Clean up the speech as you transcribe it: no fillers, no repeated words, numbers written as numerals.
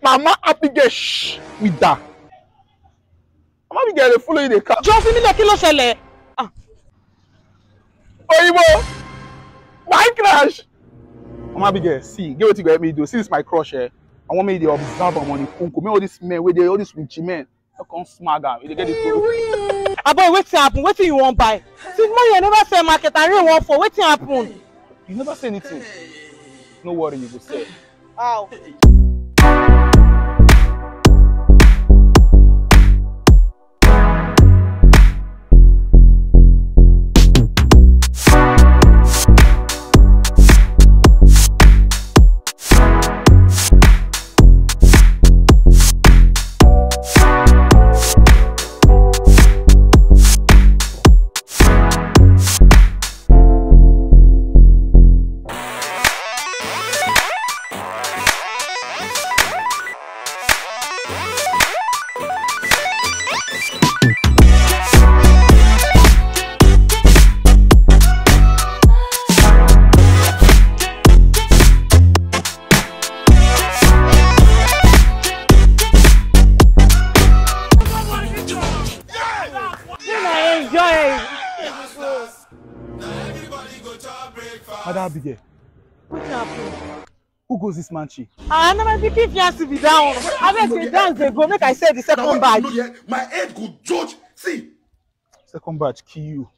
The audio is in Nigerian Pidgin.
Mama Abigail, shh, me da. Mama Abigail, they follow you the car. Just me like kilo shele. Oyibo, why crash? Mama Abigail, see, get what you get me do. See, this my crush here. I want me to observe am on the phone. Me all these men, where they all these rich men, they come smag am. They get the Boy, wetin happen? Wetin you wan buy? Since morning you never sell market, I really want for. Wetin happen? You never say anything. No worry, you go say. How? Madam Abigail, Wetin happen? who goes this manchi? I never be keep here to be down. I bet the dance they go make I say the second badge. My head could judge. See. Second batch, kill you.